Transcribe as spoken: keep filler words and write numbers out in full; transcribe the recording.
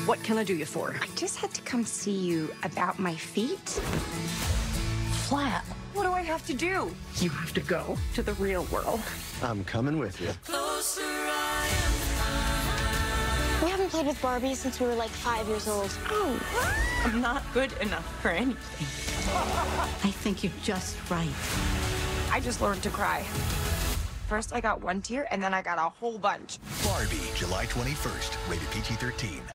What can I do you for? I just had to come see you about my feet. Flat. What do I have to do? You have to go to the real world. I'm coming with you. We haven't played with Barbie since we were like five years old. Oh, I'm not good enough for anything. I think you're just right. I just learned to cry. First I got one tear, and then I got a whole bunch. Barbie, July twenty-first, rated P G thirteen.